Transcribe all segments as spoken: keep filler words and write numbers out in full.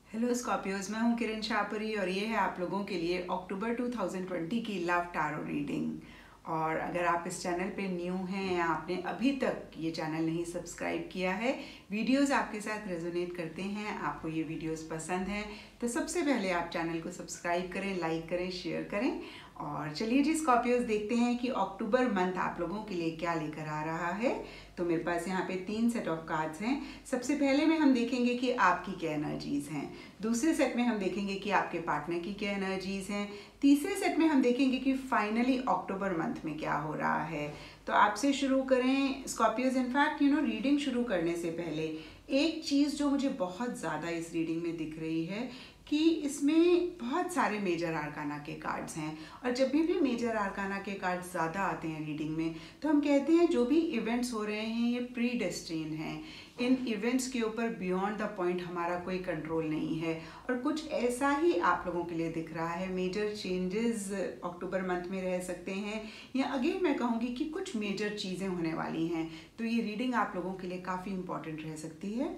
Hello Scorpios, मैं हूं किरण शाहपुरी और ये है आप लोगों के लिए अक्टूबर दो हज़ार बीस की लव टैरो रीडिंग। और अगर आप इस चैनल पे न्यू हैं या आपने अभी तक ये चैनल नहीं सब्सक्राइब किया है, वीडियोस आपके साथ रेजोनेट करते हैं, आपको ये वीडियोस पसंद हैं, तो सबसे पहले आप चैनल को सब्सक्राइब करें, लाइक करें, शेयर करें। और चलिए जी स्कॉर्पियोज, देखते हैं कि अक्टूबर मंथ आप लोगों के लिए क्या लेकर आ रहा है। तो मेरे पास यहाँ पे तीन सेट ऑफ कार्ड्स हैं। सबसे पहले में हम देखेंगे कि आपकी क्या एनर्जीज हैं, दूसरे सेट में हम देखेंगे कि आपके पार्टनर की क्या एनर्जीज हैं, तीसरे सेट में हम देखेंगे कि फाइनली अक्टूबर मंथ में क्या हो रहा है। तो आपसे शुरू करें Scorpios. In fact you know reading शुरू करने से पहले एक चीज़ जो मुझे बहुत ज़्यादा इस रीडिंग में दिख रही है कि इसमें बहुत सारे मेजर आर्काना के कार्ड्स हैं। और जब भी भी मेजर आर्काना के कार्ड्स ज़्यादा आते हैं रीडिंग में, तो हम कहते हैं जो भी इवेंट्स हो रहे हैं ये प्री डेस्टिन हैं। इन इवेंट्स के ऊपर बियॉन्ड द पॉइंट हमारा कोई कंट्रोल नहीं है। और कुछ ऐसा ही आप लोगों के लिए दिख रहा है। मेजर चेंजेस अक्टूबर मंथ में रह सकते हैं, या अगेन मैं कहूँगी कि कुछ मेजर चीज़ें होने वाली हैं। तो ये रीडिंग आप लोगों के लिए काफ़ी इंपॉर्टेंट रह सकती है।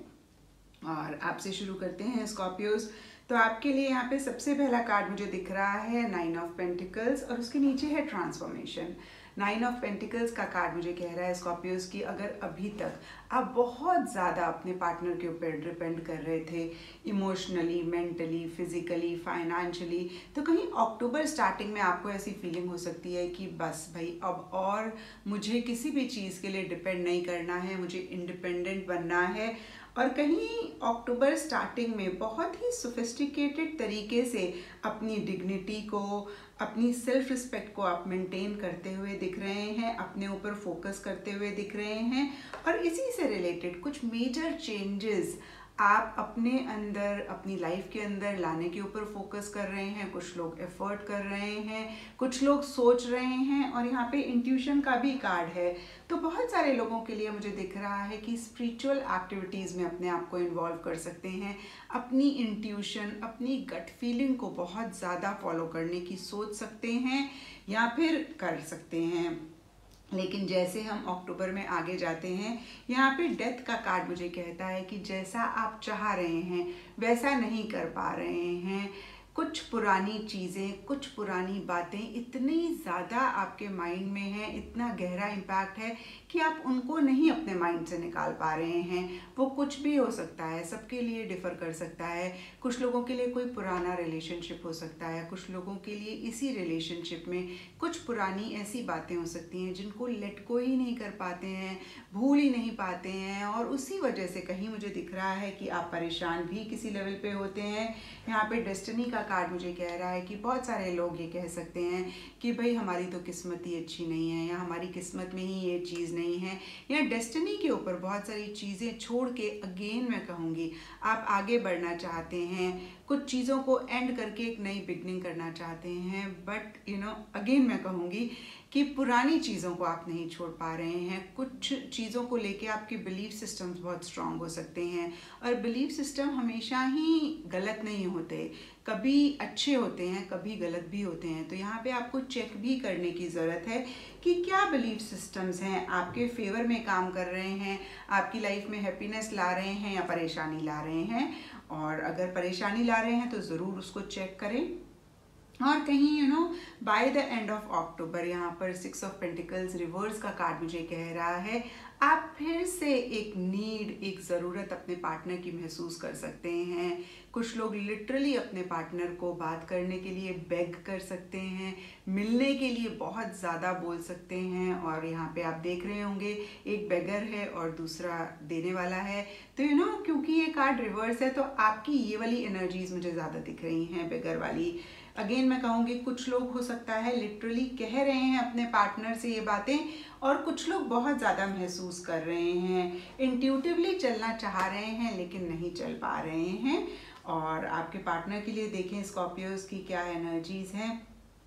और आपसे शुरू करते हैं स्कॉर्पियोज। तो आपके लिए यहाँ पे सबसे पहला कार्ड मुझे दिख रहा है नाइन ऑफ पेंटिकल्स, और उसके नीचे है ट्रांसफॉर्मेशन। नाइन ऑफ पेंटिकल्स का कार्ड मुझे कह रहा है स्कॉर्पियोज की अगर अभी तक आप बहुत ज़्यादा अपने पार्टनर के ऊपर डिपेंड कर रहे थे, इमोशनली, मेंटली, फिजिकली, फाइनेंशियली, तो कहीं अक्टूबर स्टार्टिंग में आपको ऐसी फीलिंग हो सकती है कि बस भाई अब और मुझे किसी भी चीज़ के लिए डिपेंड नहीं करना है, मुझे इंडिपेंडेंट बनना है। और कहीं अक्टूबर स्टार्टिंग में बहुत ही सोफिस्टिकेटेड तरीके से अपनी डिग्निटी को, अपनी सेल्फ रिस्पेक्ट को आप मेंटेन करते हुए दिख रहे हैं, अपने ऊपर फोकस करते हुए दिख रहे हैं। और इसी से रिलेटेड कुछ मेजर चेंजेस आप अपने अंदर, अपनी लाइफ के अंदर लाने के ऊपर फोकस कर रहे हैं। कुछ लोग एफर्ट कर रहे हैं, कुछ लोग सोच रहे हैं, और यहाँ पे इंट्यूशन का भी कार्ड है। तो बहुत सारे लोगों के लिए मुझे दिख रहा है कि स्पिरिचुअल एक्टिविटीज़ में अपने आप को इन्वॉल्व कर सकते हैं, अपनी इंट्यूशन, अपनी गट फीलिंग को बहुत ज़्यादा फॉलो करने की सोच सकते हैं या फिर कर सकते हैं। लेकिन जैसे हम अक्टूबर में आगे जाते हैं, यहाँ पे डेथ का कार्ड मुझे कहता है कि जैसा आप चाह रहे हैं वैसा नहीं कर पा रहे हैं। कुछ पुरानी चीज़ें, कुछ पुरानी बातें इतनी ज़्यादा आपके माइंड में हैं, इतना गहरा इम्पैक्ट है कि आप उनको नहीं अपने माइंड से निकाल पा रहे हैं। वो कुछ भी हो सकता है, सबके लिए डिफ़र कर सकता है। कुछ लोगों के लिए कोई पुराना रिलेशनशिप हो सकता है, कुछ लोगों के लिए इसी रिलेशनशिप में कुछ पुरानी ऐसी बातें हो सकती हैं जिनको लेट को ही नहीं कर पाते हैं, भूल ही नहीं पाते हैं। और उसी वजह से कहीं मुझे दिख रहा है कि आप परेशान भी किसी लेवल पे होते हैं। यहाँ पे डेस्टिनी का कार्ड मुझे कह रहा है कि बहुत सारे लोग ये कह सकते हैं कि भाई हमारी तो किस्मत ही अच्छी नहीं है, या हमारी किस्मत में ही ये चीज़ नहीं है, या डेस्टिनी के ऊपर बहुत सारी चीज़ें छोड़ के अगेन मैं कहूँगी आप आगे बढ़ना चाहते हैं, कुछ चीज़ों को एंड करके एक नई बिगनिंग करना चाहते हैं। बट यू नो अगेन मैं कहूँगी कि पुरानी चीज़ों को आप नहीं छोड़ पा रहे हैं। कुछ चीज़ों को लेके आपके बिलीफ सिस्टम्स बहुत स्ट्रांग हो सकते हैं, और बिलीफ सिस्टम हमेशा ही गलत नहीं होते, कभी अच्छे होते हैं, कभी गलत भी होते हैं। तो यहाँ पे आपको चेक भी करने की ज़रूरत है कि क्या बिलीफ सिस्टम्स हैं आपके फेवर में काम कर रहे हैं, आपकी लाइफ में हैप्पीनेस ला रहे हैं या परेशानी ला रहे हैं। और अगर परेशानी ला रहे हैं तो ज़रूर उसको चेक करें। और कहीं you know by the end of October, यहाँ पर सिक्स ऑफ पेंटिकल्स रिवर्स का कार्ड मुझे कह रहा है आप फिर से एक नीड, एक ज़रूरत अपने पार्टनर की महसूस कर सकते हैं। कुछ लोग लिटरली अपने पार्टनर को बात करने के लिए बेग कर सकते हैं, मिलने के लिए बहुत ज़्यादा बोल सकते हैं। और यहाँ पे आप देख रहे होंगे एक बेगर है और दूसरा देने वाला है। तो यू नो क्योंकि ये कार्ड रिवर्स है तो आपकी ये वाली एनर्जीज मुझे ज़्यादा दिख रही हैं, बेगर वाली। अगेन मैं कहूँगी कुछ लोग हो सकता है लिटरली कह रहे हैं अपने पार्टनर से ये बातें, और कुछ लोग बहुत ज़्यादा महसूस कर रहे हैं, इंट्यूटिवली चलना चाह रहे हैं लेकिन नहीं चल पा रहे हैं। और आपके पार्टनर के लिए देखें स्कॉर्पियोज की क्या एनर्जीज हैं।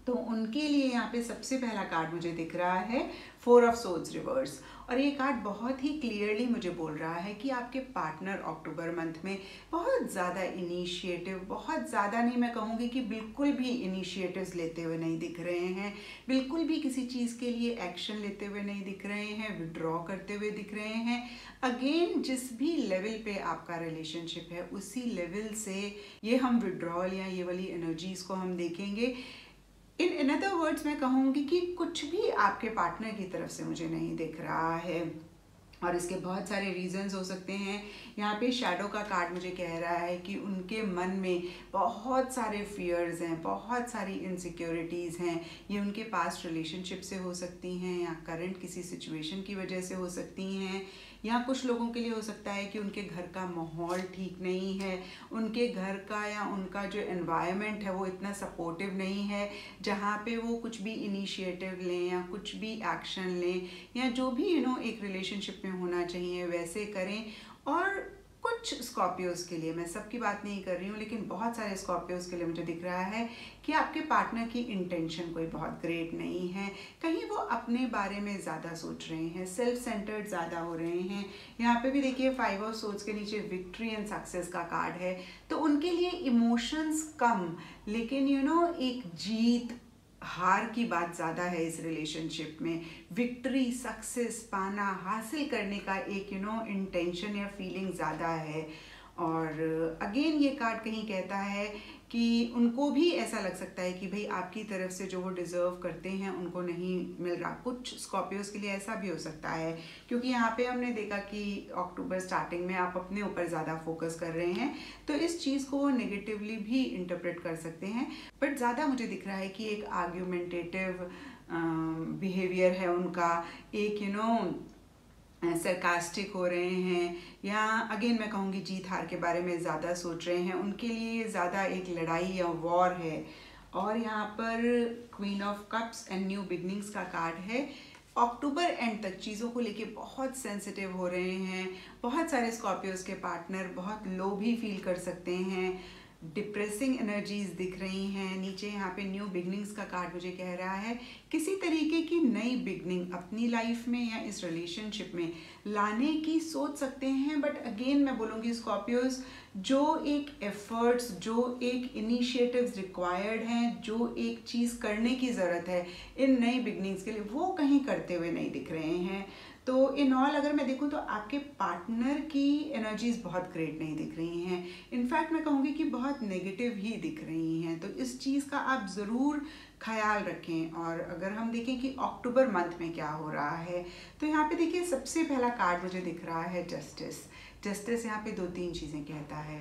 तो उनके लिए यहाँ पे सबसे पहला कार्ड मुझे दिख रहा है फोर ऑफ सोर्ड्स रिवर्स। और ये कार्ड बहुत ही क्लियरली मुझे बोल रहा है कि आपके पार्टनर अक्टूबर मंथ में बहुत ज़्यादा इनिशिएटिव, बहुत ज़्यादा नहीं, मैं कहूँगी कि बिल्कुल भी इनिशिएटिव्स लेते हुए नहीं दिख रहे हैं, बिल्कुल भी किसी चीज़ के लिए एक्शन लेते हुए नहीं दिख रहे हैं, विड्रॉ करते हुए दिख रहे हैं। अगेन जिस भी लेवल पे आपका रिलेशनशिप है उसी लेवल से ये हम विड्रॉल या ये वाली एनर्जीज को हम देखेंगे। इन इन अदर वर्ड्स मैं कहूँगी कि कुछ भी आपके पार्टनर की तरफ से मुझे नहीं दिख रहा है, और इसके बहुत सारे रीजंस हो सकते हैं। यहाँ पे शैडो का कार्ड मुझे कह रहा है कि उनके मन में बहुत सारे फियर्स हैं, बहुत सारी इनसिक्योरिटीज़ हैं। ये उनके पास्ट रिलेशनशिप से हो सकती हैं या करंट किसी सिचुएशन की वजह से हो सकती हैं, या कुछ लोगों के लिए हो सकता है कि उनके घर का माहौल ठीक नहीं है, उनके घर का या उनका जो एनवायरनमेंट है वो इतना सपोर्टिव नहीं है जहाँ पे वो कुछ भी इनिशिएटिव लें या कुछ भी एक्शन लें या जो भी यू नो एक रिलेशनशिप में होना चाहिए वैसे करें। और कुछ स्कॉर्पियोज के लिए, मैं सबकी बात नहीं कर रही हूँ, लेकिन बहुत सारे स्कॉर्पियोज के लिए मुझे दिख रहा है कि आपके पार्टनर की इंटेंशन कोई बहुत ग्रेट नहीं है। कहीं वो अपने बारे में ज़्यादा सोच रहे हैं, सेल्फ सेंटर्ड ज़्यादा हो रहे हैं। यहाँ पे भी देखिए फाइव ऑफ सोर्ड्स के नीचे विक्ट्री एंड सक्सेस का कार्ड है, तो उनके लिए इमोशंस कम, लेकिन यू नो एक जीत हार की बात ज़्यादा है इस रिलेशनशिप में। विक्ट्री, सक्सेस पाना, हासिल करने का एक यू नो इंटेंशन या फीलिंग ज़्यादा है। और अगेन ये कार्ड कहीं कहता है कि उनको भी ऐसा लग सकता है कि भाई आपकी तरफ से जो वो डिज़र्व करते हैं उनको नहीं मिल रहा। कुछ स्कॉर्पियोज के लिए ऐसा भी हो सकता है, क्योंकि यहाँ पे हमने देखा कि अक्टूबर स्टार्टिंग में आप अपने ऊपर ज़्यादा फोकस कर रहे हैं, तो इस चीज़ को वो नेगेटिवली भी इंटरप्रेट कर सकते हैं। बट ज़्यादा मुझे दिख रहा है कि एक आर्ग्यूमेंटेटिव बिहेवियर है उनका, एक यू नो सरकास्टिक हो रहे हैं, या अगेन मैं कहूँगी जीत हार के बारे में ज़्यादा सोच रहे हैं। उनके लिए ज़्यादा एक लड़ाई या वॉर है। और यहाँ पर queen of cups and new beginnings का कार्ड है। अक्टूबर एंड तक चीज़ों को लेके बहुत सेंसिटिव हो रहे हैं। बहुत सारे स्कॉर्पियोज के पार्टनर बहुत लो भी फील कर सकते हैं, डिप्रेसिंग एनर्जीज दिख रही हैं। नीचे यहाँ पे न्यू बिगनिंग्स का कार्ड मुझे कह रहा है किसी तरीके की नई बिगनिंग अपनी लाइफ में या इस रिलेशनशिप में लाने की सोच सकते हैं। बट अगेन मैं बोलूँगी स्कॉर्पियोज, जो एक एफर्ट्स, जो एक इनिशिएटिव्स रिक्वायर्ड हैं, जो एक चीज़ करने की ज़रूरत है इन नई बिगनिंग्स के लिए, वो कहीं करते हुए नहीं दिख रहे हैं। तो इन ऑल अगर मैं देखूं तो आपके पार्टनर की एनर्जीज बहुत ग्रेट नहीं दिख रही हैं। इनफैक्ट मैं कहूँगी कि बहुत नेगेटिव ही दिख रही हैं। तो इस चीज़ का आप ज़रूर ख्याल रखें। और अगर हम देखें कि अक्टूबर मंथ में क्या हो रहा है, तो यहाँ पे देखिए सबसे पहला कार्ड मुझे दिख रहा है जस्टिस। जस्टिस यहाँ पे दो तीन चीज़ें कहता है।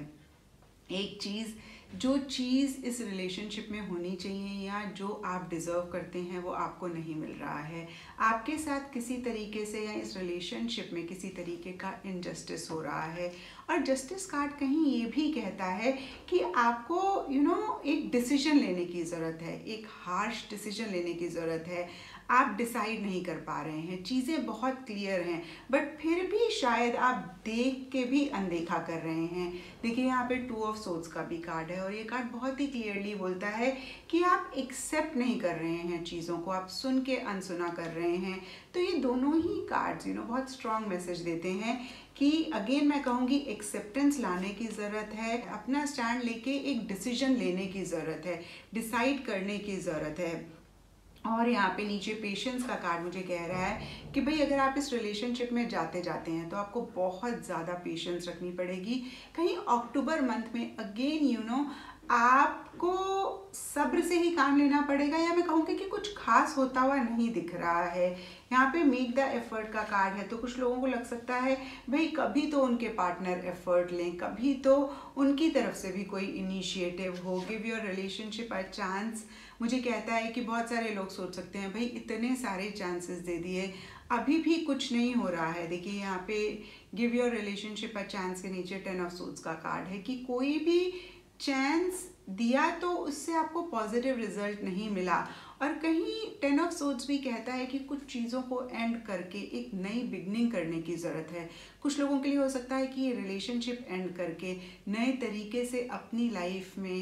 एक चीज़, जो चीज़ इस रिलेशनशिप में होनी चाहिए या जो आप डिज़र्व करते हैं वो आपको नहीं मिल रहा है। आपके साथ किसी तरीके से या इस रिलेशनशिप में किसी तरीके का इनजस्टिस हो रहा है। और जस्टिस कार्ड कहीं ये भी कहता है कि आपको यू you नो know, एक डिसीजन लेने की ज़रूरत है, एक हार्श डिसीजन लेने की ज़रूरत है। आप डिसाइड नहीं कर पा रहे हैं, चीज़ें बहुत क्लियर हैं, बट फिर भी शायद आप देख के भी अनदेखा कर रहे हैं। देखिए यहाँ पे टू ऑफ सोर्ड्स का भी कार्ड है, और ये कार्ड बहुत ही क्लियरली बोलता है कि आप एक्सेप्ट नहीं कर रहे हैं चीज़ों को, आप सुन के अनसुना कर रहे हैं। तो ये दोनों ही कार्ड्स यू नो बहुत स्ट्रॉन्ग मैसेज देते हैं कि अगेन मैं कहूँगी एक्सेप्टेंस लाने की ज़रूरत है, अपना स्टैंड लेके एक डिसीजन लेने की ज़रूरत है, डिसाइड करने की ज़रूरत है। और यहाँ पे नीचे पेशेंस का कार्ड मुझे कह रहा है कि भाई अगर आप इस रिलेशनशिप में जाते जाते हैं तो आपको बहुत ज़्यादा पेशेंस रखनी पड़ेगी। कहीं अक्टूबर मंथ में अगेन यू नो आपको सब्र से ही काम लेना पड़ेगा, या मैं कहूँगी कि कुछ खास होता हुआ नहीं दिख रहा है। यहाँ पे मेक द एफर्ट का कार्ड है, तो कुछ लोगों को लग सकता है भाई कभी तो उनके पार्टनर एफर्ट लें, कभी तो उनकी तरफ से भी कोई इनिशिएटिव हो, give your relationship a chance. मुझे कहता है कि बहुत सारे लोग सोच सकते हैं भाई इतने सारे चांसेस दे दिए अभी भी कुछ नहीं हो रहा है। देखिए यहाँ पे give your relationship a chance के नीचे टेन ऑफ सोर्ड्स का कार्ड है कि कोई भी चांस दिया तो उससे आपको पॉजिटिव रिजल्ट नहीं मिला। और कहीं टेन ऑफ सोर्ड्स भी कहता है कि कुछ चीज़ों को एंड करके एक नई बिगनिंग करने की ज़रूरत है। कुछ लोगों के लिए हो सकता है कि ये रिलेशनशिप एंड करके नए तरीके से अपनी लाइफ में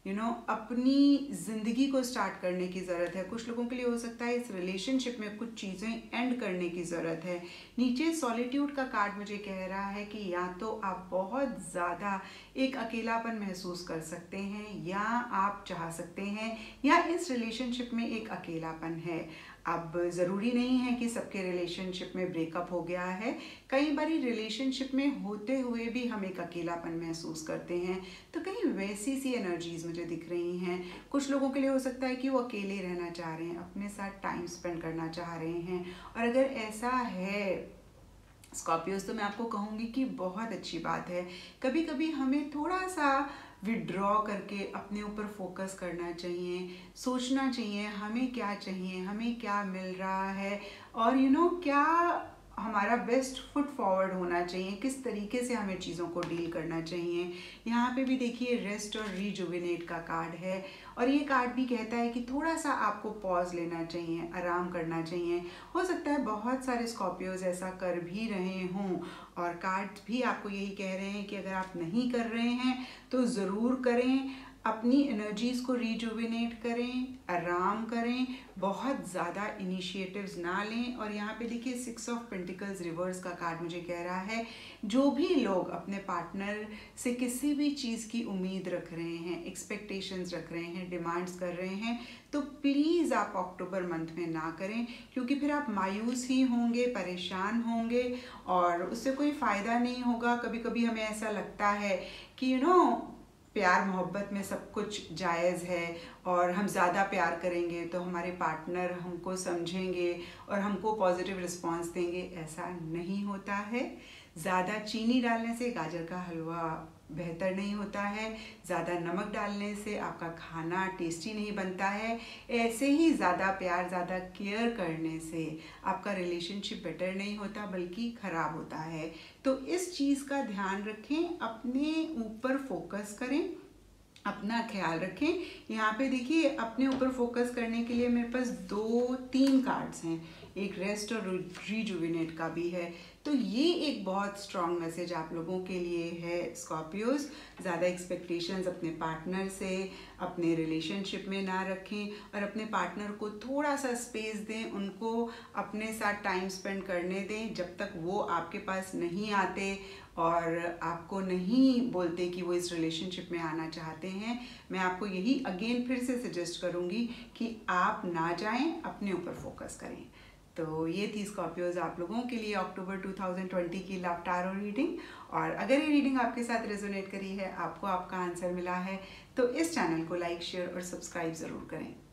यू नो अपनी ज़िंदगी को स्टार्ट करने की ज़रूरत है। कुछ लोगों के लिए हो सकता है इस रिलेशनशिप में कुछ चीज़ें एंड करने की ज़रूरत है। नीचे सॉलिट्यूड का कार्ड मुझे कह रहा है कि या तो आप बहुत ज़्यादा एक अकेलापन महसूस कर सकते हैं या आप चाह सकते हैं या इस रिलेशनशिप में एक अकेलापन है। अब ज़रूरी नहीं है कि सबके रिलेशनशिप में ब्रेकअप हो गया है। कई बारी रिलेशनशिप में होते हुए भी हम एक अकेलापन महसूस करते हैं, तो कहीं वैसी सी एनर्जीज मुझे दिख रही हैं। कुछ लोगों के लिए हो सकता है कि वो अकेले रहना चाह रहे हैं, अपने साथ टाइम स्पेंड करना चाह रहे हैं। और अगर ऐसा है स्कॉर्पियोज, तो मैं आपको कहूँगी कि बहुत अच्छी बात है। कभी कभी हमें थोड़ा सा विड्रॉ करके अपने ऊपर फोकस करना चाहिए, सोचना चाहिए हमें क्या चाहिए, हमें क्या मिल रहा है, और यू you नो know, क्या हमारा बेस्ट फुट फॉरवर्ड होना चाहिए, किस तरीके से हमें चीज़ों को डील करना चाहिए। यहाँ पे भी देखिए रेस्ट और रिजुविनेट का कार्ड है, और ये कार्ड भी कहता है कि थोड़ा सा आपको पॉज लेना चाहिए, आराम करना चाहिए। हो सकता है बहुत सारे स्कॉर्पियोज ऐसा कर भी रहे हों, और कार्ड भी आपको यही कह रहे हैं कि अगर आप नहीं कर रहे हैं तो ज़रूर करें। अपनी एनर्जीज़ को रिजुविनेट करें, आराम करें, बहुत ज़्यादा इनिशिएटिव्स ना लें। और यहाँ पे देखिए सिक्स ऑफ पेंटिकल्स रिवर्स का कार्ड मुझे कह रहा है, जो भी लोग अपने पार्टनर से किसी भी चीज़ की उम्मीद रख रहे हैं, एक्सपेक्टेशंस रख रहे हैं, डिमांड्स कर रहे हैं, तो प्लीज़ आप अक्टूबर मंथ में ना करें, क्योंकि फिर आप मायूस ही होंगे, परेशान होंगे और उससे कोई फ़ायदा नहीं होगा। कभी कभी हमें ऐसा लगता है कि यू you नो know, प्यार मोहब्बत में सब कुछ जायज़ है, और हम ज़्यादा प्यार करेंगे तो हमारे पार्टनर हमको समझेंगे और हमको पॉजिटिव रिस्पांस देंगे। ऐसा नहीं होता है। ज़्यादा चीनी डालने से गाजर का हलवा बेहतर नहीं होता है, ज़्यादा नमक डालने से आपका खाना टेस्टी नहीं बनता है। ऐसे ही ज़्यादा प्यार, ज़्यादा केयर करने से आपका रिलेशनशिप बेटर नहीं होता बल्कि ख़राब होता है। तो इस चीज़ का ध्यान रखें, अपने ऊपर फोकस करें, अपना ख्याल रखें। यहाँ पे देखिए अपने ऊपर फोकस करने के लिए मेरे पास दो तीन कार्ड्स हैं, एक रेस्ट और रिजुविनेट का भी है। तो ये एक बहुत स्ट्रॉन्ग मैसेज आप लोगों के लिए है स्कॉर्पियोज। ज़्यादा एक्सपेक्टेशंस अपने पार्टनर से, अपने रिलेशनशिप में ना रखें, और अपने पार्टनर को थोड़ा सा स्पेस दें, उनको अपने साथ टाइम स्पेंड करने दें जब तक वो आपके पास नहीं आते और आपको नहीं बोलते कि वो इस रिलेशनशिप में आना चाहते हैं। मैं आपको यही अगेन फिर से सजेस्ट करूँगी कि आप ना जाएं, अपने ऊपर फोकस करें। तो ये थी स्कॉर्पियोज आप लोगों के लिए अक्टूबर टू थाउजेंड ट्वेंटी की लव टैरो रीडिंग। और अगर ये रीडिंग आपके साथ रेजोनेट करी है, आपको आपका आंसर मिला है, तो इस चैनल को लाइक, शेयर और सब्सक्राइब ज़रूर करें।